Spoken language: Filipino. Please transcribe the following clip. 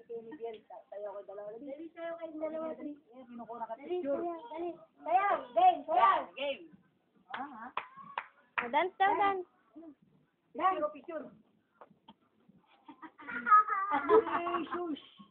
Tayo ko dalawa. Dali tayo kayong dalawa. Minukura ka Dali, picture. dali. Sayang, game, sayang. Game. Dance daw, dance. Picture, picture. Ay, shush.